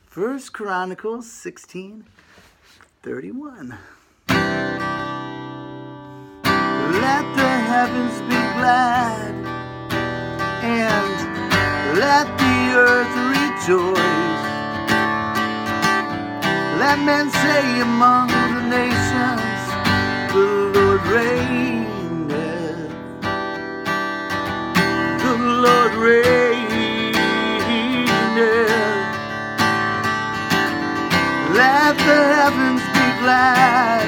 First Chronicles 16:31. Let the heavens be glad, and let the earth rejoice. Let men say among the nations, the Lord reigneth. The Lord reigneth. Let the heavens be glad.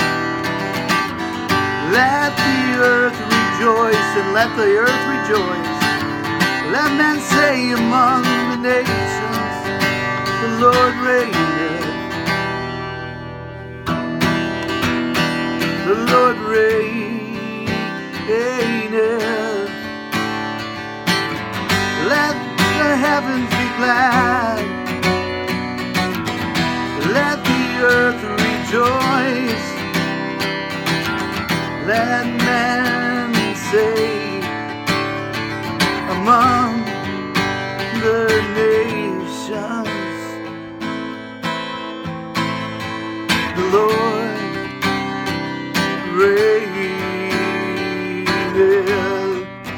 Let the earth rejoice, and let the earth rejoice. Let men say among the nations, the Lord reigneth. The Lord reigneth. Let the heavens be glad. Let the earth rejoice. Let men say among the nations, the Lord reigneth.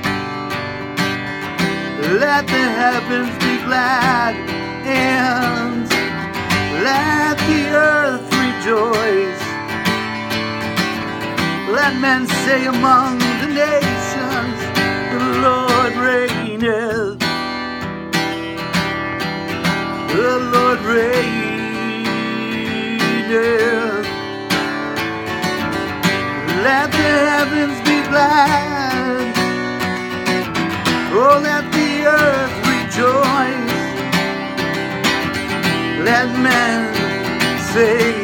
Let the heavens be glad, and let the earth rejoice. Let men say among the nations, the Lord reigneth. The Lord reigneth. Let the heavens be glad. Oh, let the earth rejoice. Let men say